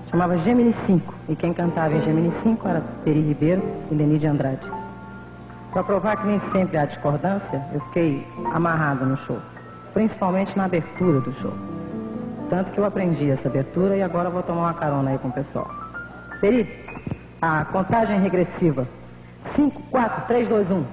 Chamava Gemini 5, e quem cantava em Gemini 5 era Peri Ribeiro e Leni de Andrade. Para provar que nem sempre há discordância, eu fiquei amarrada no show, principalmente na abertura do show. Tanto que eu aprendi essa abertura e agora vou tomar uma carona aí com o pessoal. Peri, a contagem regressiva. 5, 4, 3, 2, 1.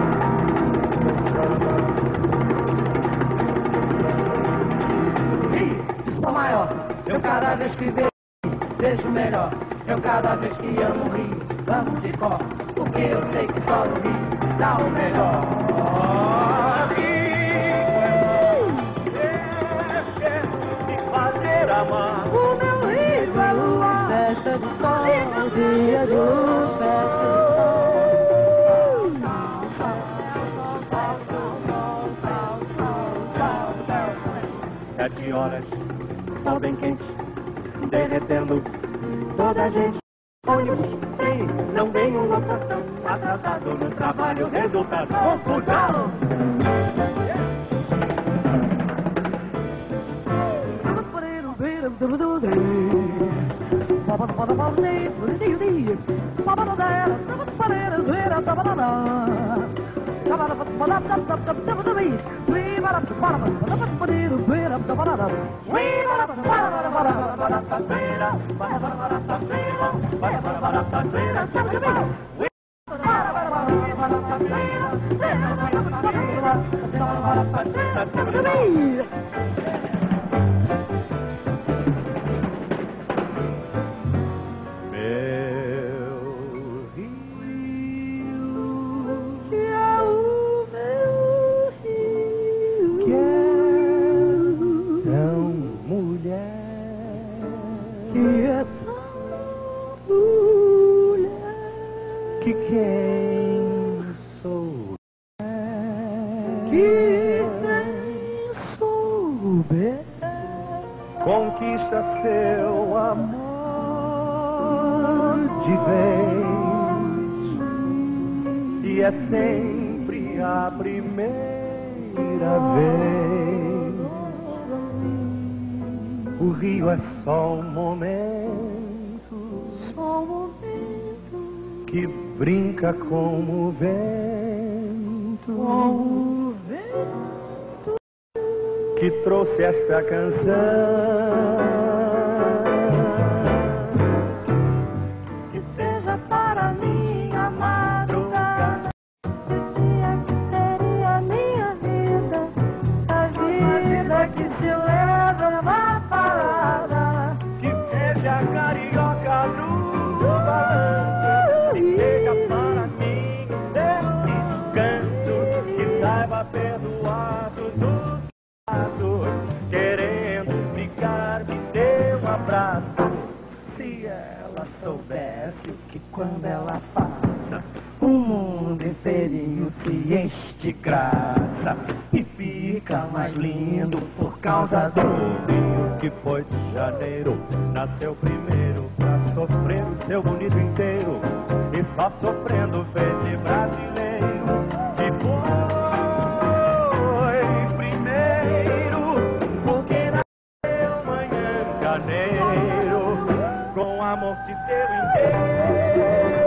Estou maior, eu cada vez que vejo melhor. Eu cada vez que amo rio, vamos de cor, porque eu sei que só no rio dá o melhor. De fazer amar. O meu rio é lua, festa de sol, dia de luz, festa de sol. 7 horas, sol bem quente, derretendo toda a gente. Ônibus, trem, não vem um lotação, atrasado no trabalho, resultado, confusão. Que quem souber conquista seu amor de vez, e é sempre a primeira vez. O rio é só um momento que brinca com o vento, que trouxe esta canção. Que seja para mim a madrugada, O dia que seria minha vida, a vida que se leva numa parada. que seja carioca do balanço, que seja para mim desse canto, que saiba perdoar tudo querendo ficar, me dê um abraço. Se ela soubesse que quando ela passa, o mundo inteirinho se enche de graça e fica mais lindo por causa do Rio, que foi de janeiro, nasceu primeiro pra sofrer o seu bonito inteiro, e só sofrendo fez de brasileiro. E foi primeiro porque nasceu manhã em janeiro, com amor de seu inteiro.